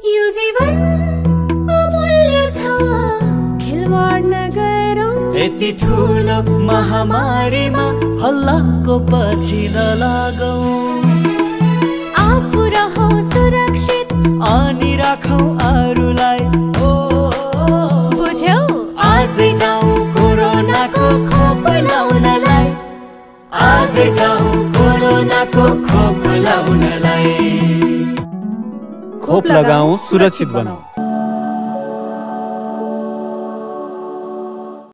यो जीवन अमूल्य छ, खेलवाड नगरौँ यति ठुलो महामारीमा हल्लाको पछि नलागौँ। आफू रहौँ सुरक्षित अनि राखौँ अरूलाई। बुझ्यौ? आजै जाउँ कोरोनाको खोप लाउनलाई, आजै जाउँ कोरोनाको खोप लाउनलाई। खोप लगाऊ, सुरक्षित बनाऊ।